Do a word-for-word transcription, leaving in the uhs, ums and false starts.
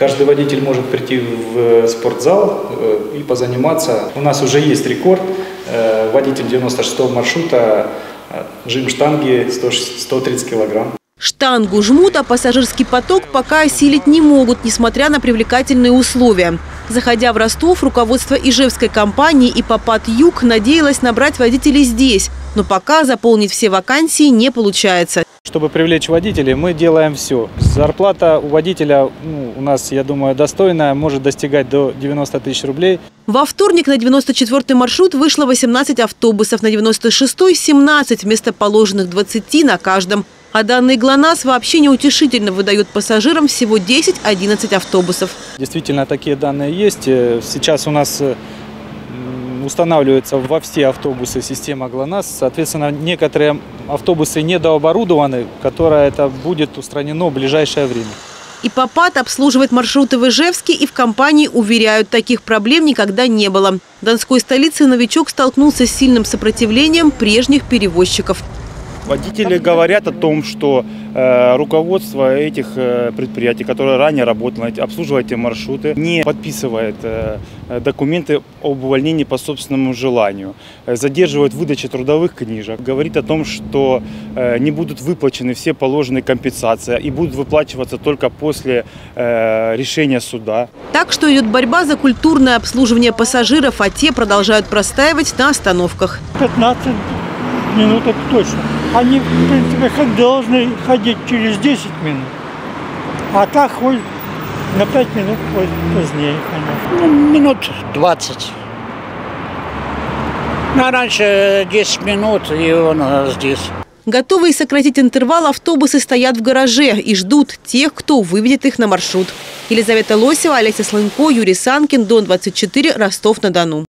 Каждый водитель может прийти в спортзал и позаниматься. У нас уже есть рекорд. Водитель девяносто шестого маршрута, жим штанги сто тридцать килограмм. Штангу жмут, а пассажирский поток пока осилить не могут, несмотря на привлекательные условия. Заходя в Ростов, руководство ижевской компании и Попад Юг надеялось набрать водителей здесь. Но пока заполнить все вакансии не получается. Чтобы привлечь водителей, мы делаем все. Зарплата у водителя ну, у нас, я думаю, достойная, может достигать до девяноста тысяч рублей. Во вторник на девяносто четвёртый маршрут вышло восемнадцать автобусов, на девяносто шестой – семнадцать вместо положенных двадцати на каждом. А данные ГЛОНАСС вообще неутешительно выдают пассажирам всего десять-одиннадцать автобусов. Действительно, такие данные есть. Сейчас у нас устанавливается во все автобусы система ГЛОНАСС. Соответственно, некоторые автобусы недооборудованы, которое это будет устранено в ближайшее время. И Попад обслуживает маршруты в Ижевске, и в компании уверяют, таких проблем никогда не было. В Донской столице новичок столкнулся с сильным сопротивлением прежних перевозчиков. Водители говорят о том, что э, руководство этих э, предприятий, которые ранее работали, обслуживали эти маршруты, не подписывает э, документы об увольнении по собственному желанию, э, задерживает выдачу трудовых книжек, говорит о том, что э, не будут выплачены все положенные компенсации и будут выплачиваться только после э, решения суда. Так что идет борьба за культурное обслуживание пассажиров, а те продолжают простаивать на остановках. пятнадцать минуток точно. Они, в принципе, должны ходить через десять минут, а так хоть на пять минут позднее, конечно. Ну, минут двадцать. А раньше десять минут, и он здесь. Готовые сократить интервал, автобусы стоят в гараже и ждут тех, кто выведет их на маршрут. Елизавета Лосева, Олеся Слынько, Юрий Санкин, Дон двадцать четыре, Ростов-на-Дону.